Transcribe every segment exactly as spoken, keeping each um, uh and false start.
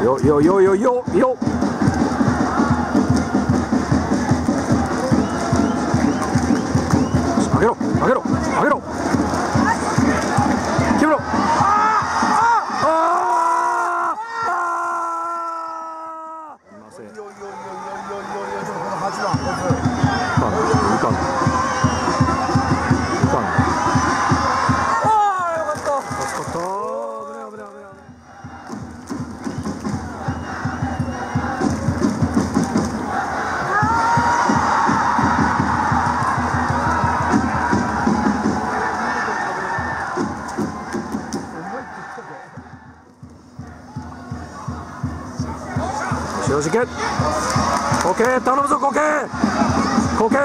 よよよよよよ。上げろ上げろ上げろ。決めろ。よしいけ。コケ頼むぞコケコケ。いや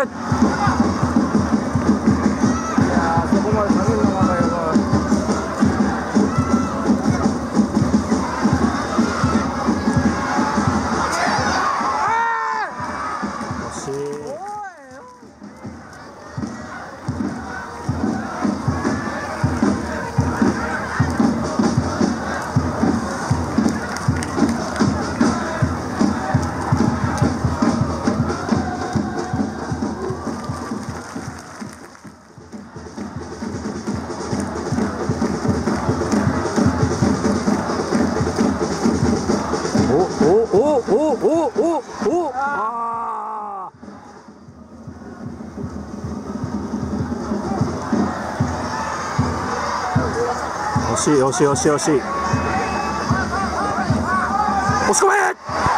ーそこまで下げるのがだよ。惜しい。おおおおおあー惜しい惜しい惜しい惜しい。押し込め。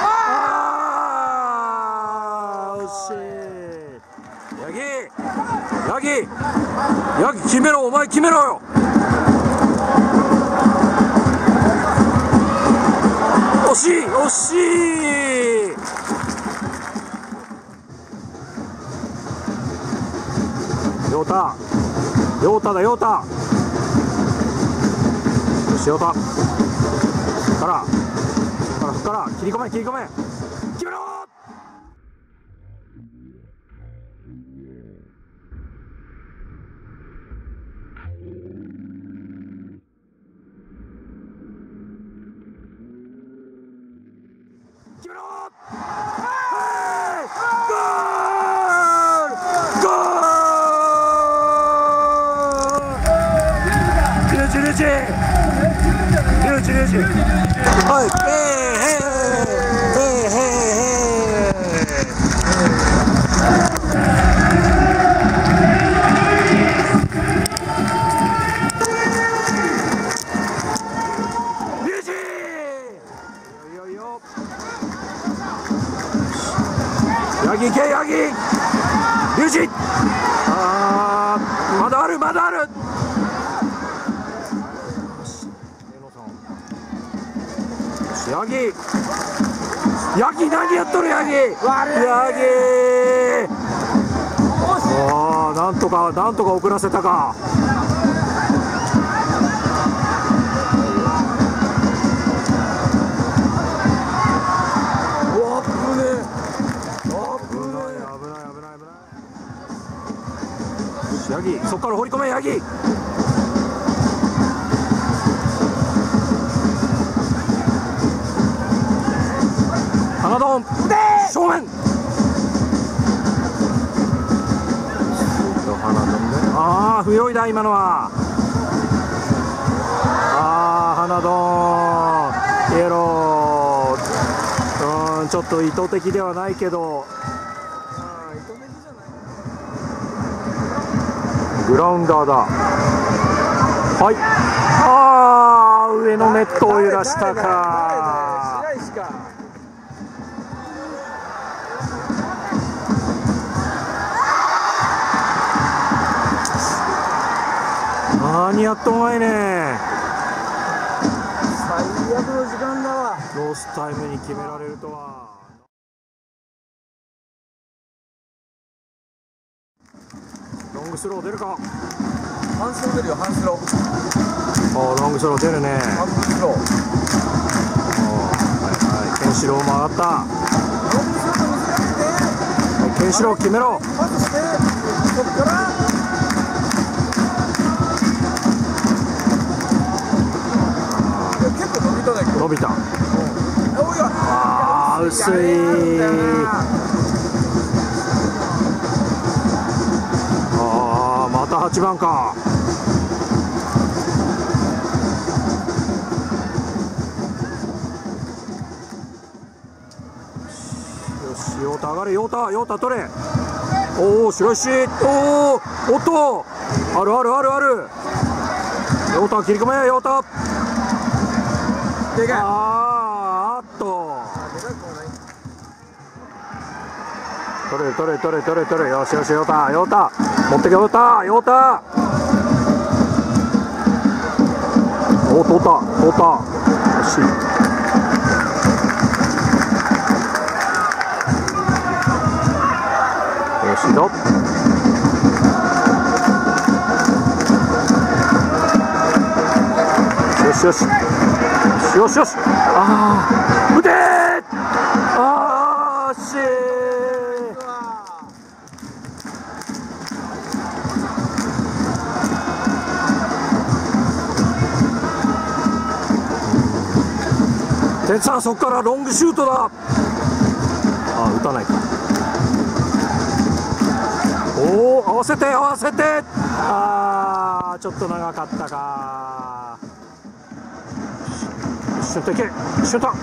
あー惜しい。ヤギヤギヤギ決めろお前決めろよ。惜しい惜しい。陽太陽太だ陽太。よし陽太からからから切り込め切り込め決めろ。決めろ。ゴールゴール。リュウジリュウジリュウジリュウジ。はい。えーへーへーへー。リュウジ。よよよ。ヤギ行けヤギリュウジ。あーまだあるまだある。ヤギヤギ何やっとるヤギヤギ。あーなんとかなんとか遅らせたか。おっ危ねえ危ない危ない危ない危ない。ヤギそっから放り込めヤギ。花丼正面。ああ不用意だ今のは。ああ花丼イエロー。うんちょっと意図的ではないけど。グラウンダーだ。はい。ああ上のネットを揺らしたか。何やっとんがいね。最悪の時間だわ。ロスタイムに決められるとは。ロングスロー出るか。 ハンスロー出るよハンスロー。 ああロングスロー出るね。 ハンスロー。 はいはいケンシロウも上がった。はいケンシロウ決めろ。 パスしてそこから伸びた。 伸びた。 おあー薄い。ああまたはちばんか。よし陽太上がれ、陽太陽太取れ。おお白石、おおおっとあるあるあるある。陽太切り込め陽太。 でかい。 あーあっと取れ取れ取れ取れ取れ。よしよし陽太陽太持ってけ陽太陽太。お取った取った。よしよしどよしよしよしよし。ああ打てー。ああ惜しい。天さんそこからロングシュートだ。ああ打たないか。おお合わせて合わせて。ああちょっと長かったか。俊太いけ俊太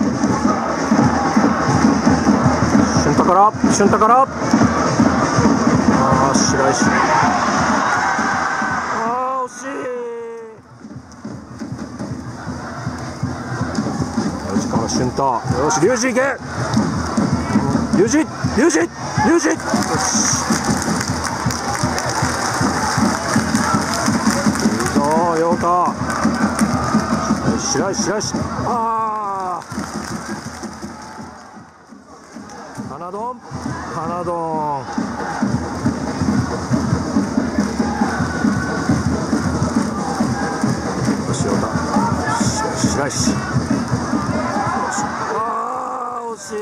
俊太から俊太から。ああ白石。ああ惜しい。よしから俊太。よし龍二いけ龍二龍二龍二。よし陽太白石白石。ああ花丼花丼。よし陽太白石。ああ惜しい。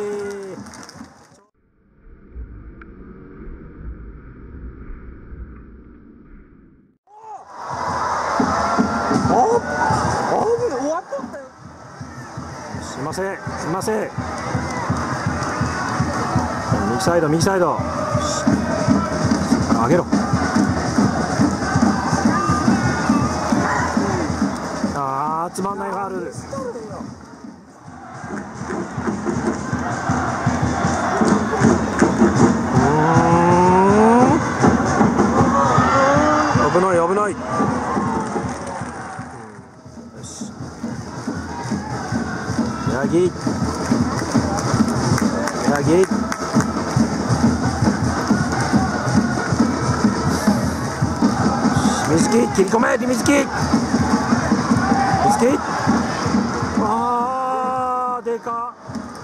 すみませんすみません。右サイド右サイド上げろ。ああつまんないファウル。うん危ない危ない。ヤギヤギ水木切り込め水木水木。あーでか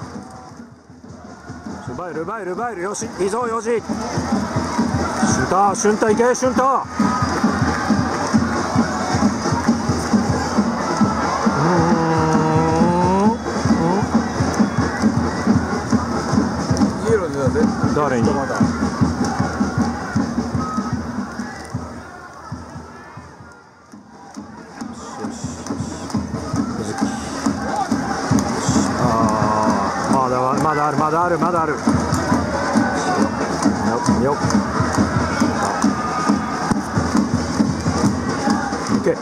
ルバイルバイルバイル。よしいいぞよし。俊太俊太いけ俊太。誰に。よしああまだまだあるまだあるまだある。よっよっいけ。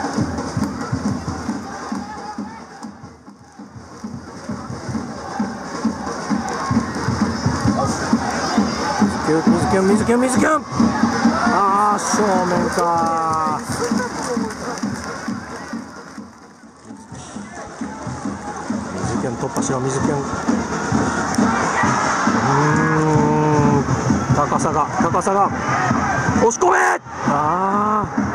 水キュン水キュン水キュン。ああ正面か。水キュン突破しろ水キュン。うーん高さが高さが押し込め。ああ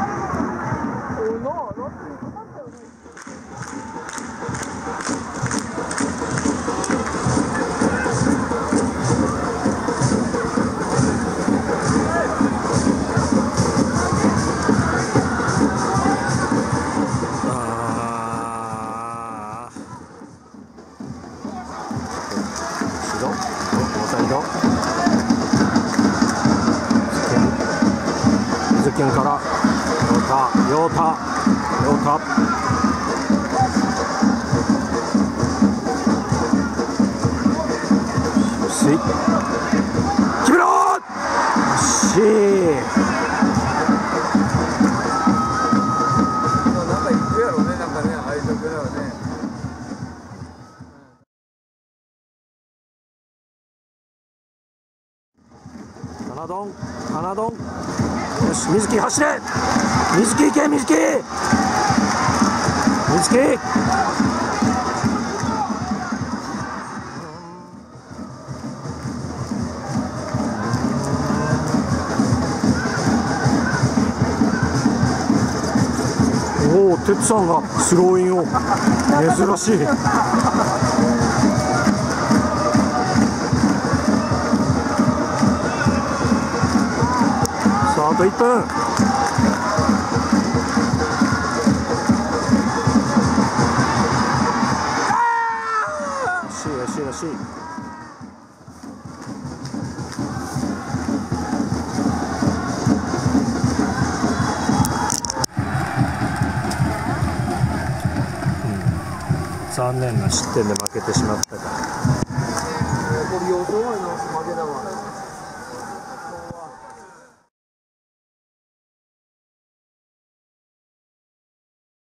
水キュンから陽太陽太陽太。 つい決めろー。惜しい。 なんか行くやろね、なんかね、ああいう状況だよね。 カナドン、カナドン。よし、水木走れ。水木行け、水木。水木。おお、哲さんがスローインを。珍しい。さあ、あといっぷん。惜しい惜しい惜しい。残念な失点で負けてしまったから。 これ予想外の負けだわ。